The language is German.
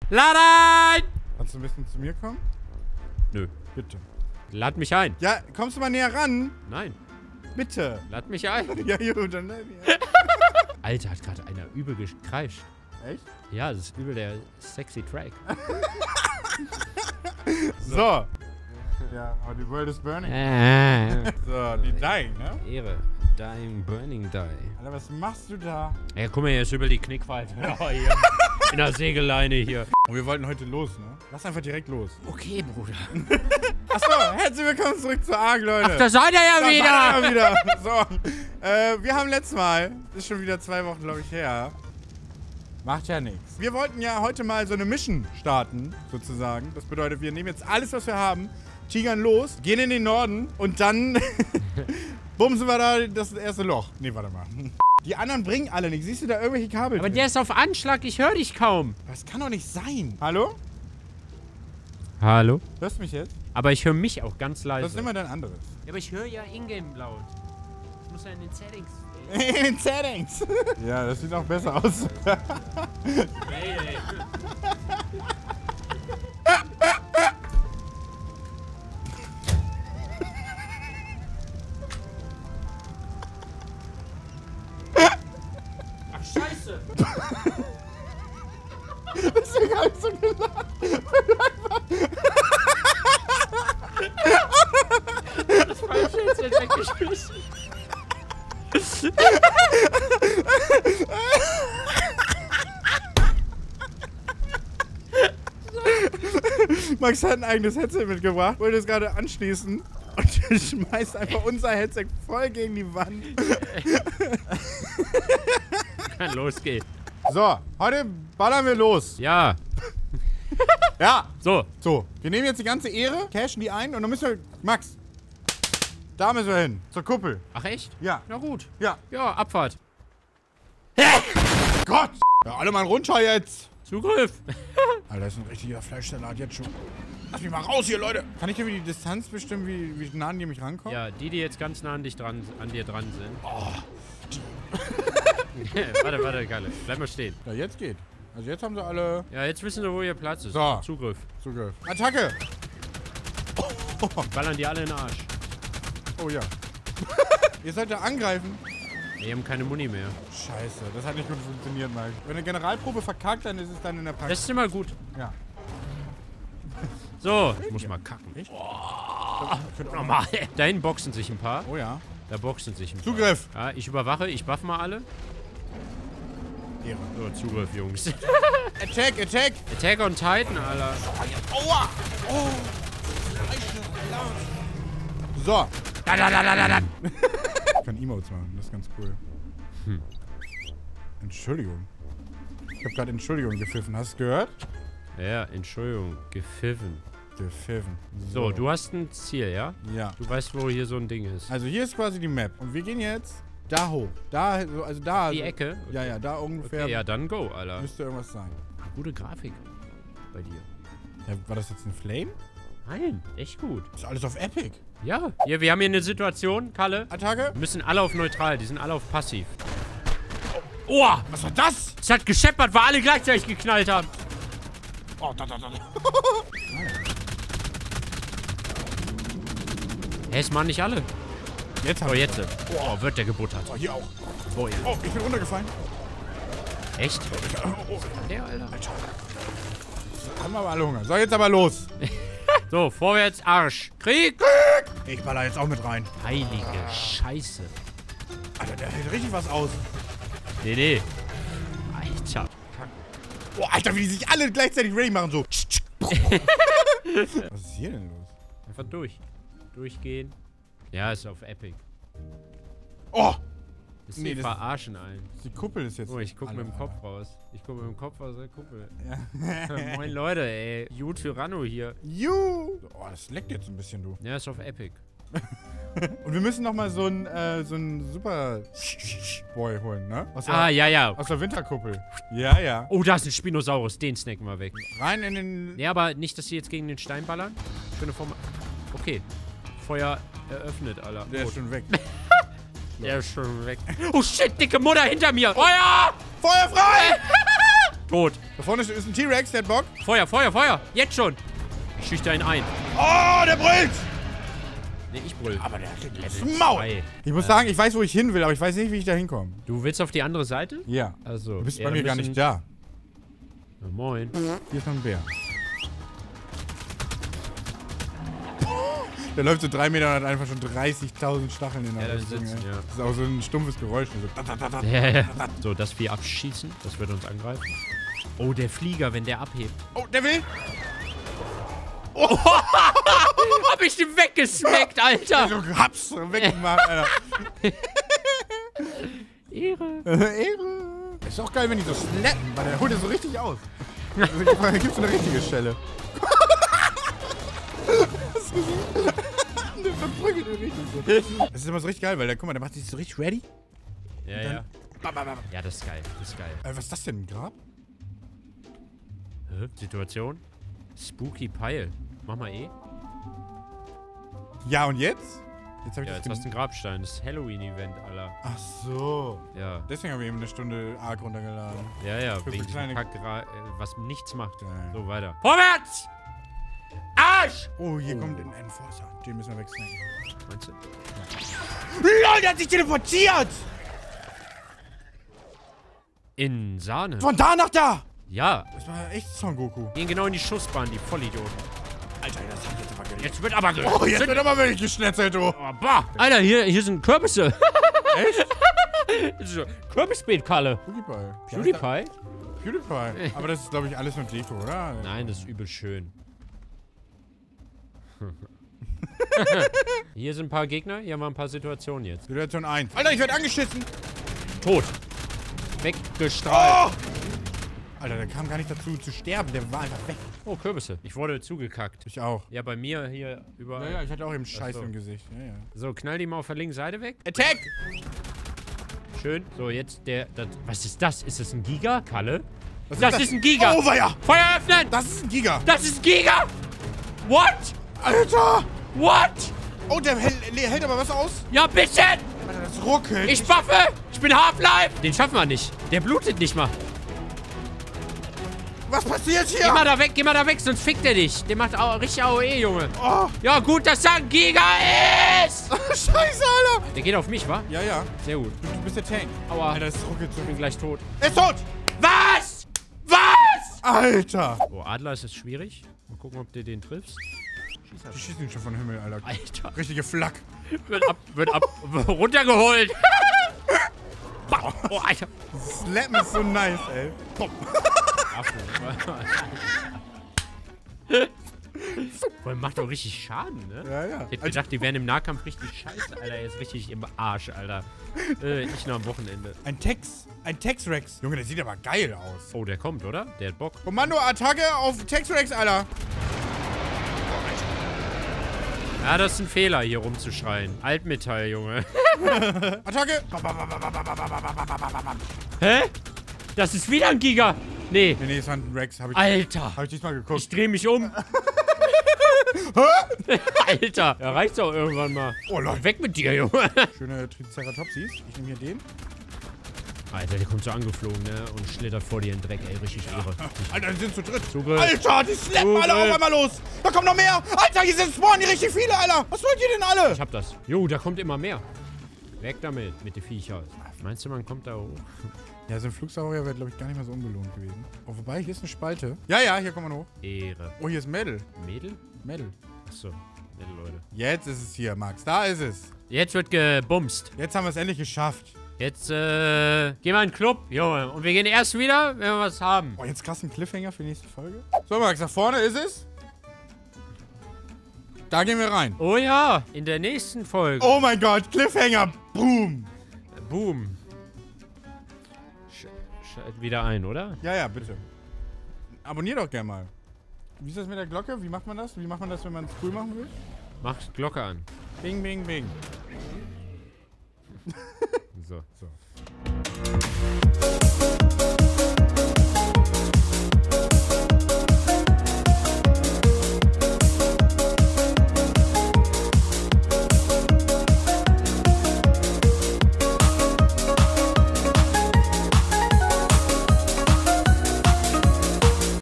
Lad ein! Kannst du ein bisschen zu mir kommen? Nö. Bitte. Lad mich ein. Ja, kommst du mal näher ran? Nein. Bitte. Lad mich ein. Ja, gut, dann. Ja. Alter, hat gerade einer übel gekreischt. Echt? Ja, das ist übel der sexy Track. So. Ja, aber die World is burning. So, die dying, ne? Ehre. Dying, burning, die. Alter, was machst du da? Ja, guck mal, hier ist übel die Knickpfeife. Oh, hier. In der Sägeleine hier. Und wir wollten heute los, ne? Lass einfach direkt los. Okay, Bruder. Achso, herzlich willkommen zurück zu ARK, Leute. Ach, da seid ihr ja wieder. Da seid ihr ja wieder. So, wir haben letztes Mal, ist schon wieder 2 Wochen, glaube ich, her. Macht ja nichts. Wir wollten ja heute mal so eine Mission starten, sozusagen. Das bedeutet, wir nehmen jetzt alles, was wir haben, tigern los, gehen in den Norden und dann bumsen wir da das erste Loch. Nee, warte mal. Die anderen bringen alle nichts. Siehst du da irgendwelche Kabel Aber drin? der ist auf Anschlag, ich höre dich kaum. Das kann doch nicht sein. Hallo? Hallo? Hörst du mich jetzt? Aber ich höre mich auch ganz leise. Das ist immer dein anderes. Ja, aber ich höre ja Ingame laut. Ich muss ja in den Settings. In Settings. Ja, das sieht auch besser aus. Hey. Ach, scheiße. Das ist ja gar nicht so gelacht. Das falsche ist jetzt weggeschmissen. Max hat ein eigenes Headset mitgebracht, wollte es gerade anschließen und schmeißt einfach unser Headset voll gegen die Wand. Kann losgehen. So, heute ballern wir los. Ja. Ja. So. So, wir nehmen jetzt die ganze Ehre, cashen die ein und dann müssen wir... Max, da müssen wir hin, zur Kuppel. Ach echt? Ja. Na gut. Ja. Ja, Abfahrt. Gott! Ja, alle mal runter jetzt. Zugriff. Alter, das ist ein richtiger Fleischsalat jetzt schon. Lass mich mal raus hier, Leute. Kann ich irgendwie die Distanz bestimmen, wie nah an die mich rankommen? Ja, die jetzt ganz nah an dir dran sind. Oh. Warte, Kalle. Bleib mal stehen. Ja, jetzt geht. Also jetzt haben sie alle... Ja, jetzt wissen sie, wo ihr Platz ist. So. Zugriff. Zugriff. Attacke! Ballern die alle in den Arsch. Oh ja. Ihr sollt ja angreifen. Wir haben keine Muni mehr. Scheiße, das hat nicht gut funktioniert, Mike. Wenn eine Generalprobe verkackt, dann ist es dann in der Praxis. Das ist immer gut. Ja. So, ich muss mal kacken. Echt? Normal. Dahin boxen sich ein paar. Oh ja. Da boxen sich ein paar. Zugriff! Ja, ich überwache. Ich buff mal alle. Ehre. So, Zugriff, Jungs. Attack, attack! Attack on Titan, Alter. Aua! Oh! So. Ich kann Emotes machen, das ist ganz cool. Entschuldigung. Ich habe gerade Entschuldigung gepfiffen. Hast du es gehört? Ja, Entschuldigung. Gepfiffen. Gepfiffen. So, du hast ein Ziel, ja? Ja. Du weißt, wo hier so ein Ding ist. Also hier ist quasi die Map. Und wir gehen jetzt da hoch. Da, also da. Die Ecke? Ja, ja, da ungefähr. Okay, ja, dann go, Alter. Müsste irgendwas sein. Gute Grafik bei dir. Ja, war das jetzt ein Flame? Nein, echt gut. Das ist alles auf Epic. Ja. Hier, wir haben hier eine Situation, Kalle. Attacke. Wir müssen alle auf neutral, die sind alle auf passiv. Oh! Was war das? Es hat gescheppert, weil alle gleichzeitig geknallt haben. Oh, da. Hä, es machen nicht alle. Jetzt haben Oh, wir. jetzt. Oh, wird der gebuttert. Oh, hier auch. Oh, ja. Oh, ich bin runtergefallen. Echt? Oh, Der, Alter. haben wir aber alle Hunger. So, jetzt aber los. So, vorwärts, Arsch. Krieg! Ich baller jetzt auch mit rein. Heilige Scheiße. Alter, der hält richtig was aus. Nee. Alter. Oh, Alter, wie die sich alle gleichzeitig ready machen, so. Was ist hier denn los? Einfach durch. Durchgehen. Ja, ist auf Epic. Oh! Das Nee, nee, das- verarschen allen. Die Kuppel ist jetzt... Oh, ich guck alle, mit dem Kopf Alter. raus. Ich guck mit dem Kopf aus der Kuppel. Ja. Moin Leute, ey. You Tyranno hier. Juhu! Oh, das leckt jetzt ein bisschen, du. Ja, ist auf Epic. Und wir müssen nochmal so einen Super Boy holen, ne? Ja. Aus der Winterkuppel. Ja. Oh, da ist ein Spinosaurus. Den snacken wir weg. Rein in den... Nee, aber nicht, dass sie jetzt gegen den Stein ballern. Schöne Form. Okay. Feuer eröffnet, Alter. Der ist schon weg. Der ist schon weg. Oh shit, dicke Mutter hinter mir. Feuer! Feuer frei! Tot. Da vorne ist ein T-Rex, der hat Bock. Feuer, Feuer, Feuer. Jetzt schon. Ich schüchter ihn ein. Oh, der brüllt. Nee, ich brüll. Aber der hat das Maul. Ich muss sagen, ich weiß, wo ich hin will, aber ich weiß nicht, wie ich da hinkomme. Du willst auf die andere Seite? Ja. Also, Du bist bei mir gar nicht da. Na, moin. Hier ist noch ein Bär. Der läuft so 3 Meter und hat einfach schon 30.000 Stacheln in der Rüstung. sitzen, ja. Das ist auch so ein stumpfes Geräusch. So. Ja. So, das Vieh abschießen. Das wird uns angreifen. Oh, der Flieger, wenn der abhebt. Oh, der will. Oh, hab ich den weggesmackt, Alter. Also, hab's weggemacht, Alter. Ehre. Ehre. Ist auch geil, wenn die so slappen, weil der holt ja so richtig aus. Also, da gibt's so eine richtige Stelle. Hast du gesehen? Der verprügelt ihn richtig so. Das ist immer so richtig geil, weil der, guck mal, der macht sich so richtig ready. Ja, dann, ja. Ja, das ist geil. Das ist geil. Was ist das denn, ein Grab? Situation? Spooky Pile. Mach mal eh. Ja, und jetzt? Jetzt hab ich Ja, jetzt hast du einen Grabstein. Das ist Halloween-Event, Alter. Ach so. Ja. Deswegen habe ich eben eine Stunde arg runtergeladen. Ja, Für wegen so kleine- diesem Kack, was nichts macht. Ja. So, weiter. Vorwärts! Arsch! Oh, hier kommt ein Enforcer. Den müssen wir wegsnacken. Meinst du? LOL, der hat sich teleportiert! In Sahne. Von da nach da! Ja. Das war echt Son Goku. Gehen genau in die Schussbahn, die Vollidioten. Alter, das hat jetzt aber gelegt. Jetzt wird aber Oh, jetzt wird aber wirklich geschnetzelt, du. Oh, bah. Alter, hier sind Kürbisse. Echt? Kürbisbeetkalle. PewDiePie. PewDiePie? PewDiePie. Aber das ist, glaube ich, alles nur Deko, oder? Nein, das ist übel schön. Hier sind ein paar Gegner, hier haben wir ein paar Situationen jetzt. Situation 1. Alter, ich werde angeschissen. Tot. Weggestrahlt. Oh! Alter, der kam gar nicht dazu zu sterben. Der war einfach weg. Oh, Kürbisse. Ich wurde zugekackt. Ich auch. Ja, bei mir hier überall. Ja, ich hatte auch eben Scheiß so. im Gesicht. Ja. So, knall die mal auf der linken Seite weg. Attack! Schön. So, jetzt was ist das? Ist das ein Giga? Kalle? Was Das ist ein Giga! Oh, weia! Feuer öffnen! Das ist ein Giga! Das ist ein Giga! What? Alter! What? Oh, der hält aber was aus. Ja, ein bisschen! Alter, das ruckelt. Ich buffe! Ich bin Half-Life! Den schaffen wir nicht. Der blutet nicht mal. Was passiert hier? Geh mal da weg, sonst fickt er dich. Der macht auch richtig AOE, Junge. Oh. Ja, gut, dass da ein Giga ist! Scheiße, Alter! Der geht auf mich, wa? Ja. Sehr gut. Du bist der Tank. Aua. Alter, das ruckelt so. Ich bin gleich tot. Er ist tot! Was? Was? Alter! Oh, Adler ist es schwierig. Mal gucken, ob du den triffst. Die schießen ihn schon von Himmel, Alter. Alter. Richtige Flak. Wird runtergeholt. Oh, Alter. Slappen ist so nice, ey. Voll macht doch richtig Schaden, ne? Ja. Ich hätte gedacht, die wären im Nahkampf richtig scheiße, Alter. Er ist richtig im Arsch, Alter. Ich noch am Wochenende. Ein Tex-Rex. Junge, der sieht aber geil aus. Oh, der kommt, oder? Der hat Bock. Kommando-Attacke auf Tex-Rex, Alter. Ja, das ist ein Fehler, hier rumzuschreien. Altmetall, Junge. Attacke. Hä? Das ist wieder ein Giga. Nee. Nee, es war ein Rex. Alter. Hab ich diesmal geguckt. Ich dreh mich um. Alter. Ja, reicht's auch irgendwann mal. Oh, Leute. Weg mit dir, Junge. Schöne Triceratopsis. Ich nehme hier den. Alter, der kommt so angeflogen, ne? Und schlittert vor dir in den Dreck, ey. Richtig Ehre. Alter, die sind zu dritt. Zugriff. Alter, die slappen alle auf einmal los. Da kommen noch mehr. Alter, hier sind spawnen die richtig viele, Alter. Was wollt ihr denn alle? Ich hab das. Jo, da kommt immer mehr. Weg damit, mit den Viecher. Meinst du, man kommt da hoch? Ja, so ein Flugsaurier wäre, glaube ich, gar nicht mal so unbelohnt gewesen. Oh, wobei, hier ist eine Spalte. Ja, hier kommt man hoch. Ehre. Oh, hier ist Mädel. Mädel? Mädel. Achso. Mädel, Leute. Jetzt ist es hier, Max. Da ist es. Jetzt wird gebumst. Jetzt haben wir es endlich geschafft. Jetzt, gehen wir in den Club, Junge. Und wir gehen erst wieder, wenn wir was haben. Oh, jetzt krass ein Cliffhanger für die nächste Folge. So, Max, da vorne ist es. Da gehen wir rein. Oh ja, in der nächsten Folge. Oh mein Gott, Cliffhanger. Boom. Boom. Schalt wieder ein, oder? Ja, bitte. Abonnier doch gerne mal. Wie ist das mit der Glocke? Wie macht man das? Wie macht man das, wenn man es cool machen will? Mach Glocke an. Bing, bing, bing. So. So.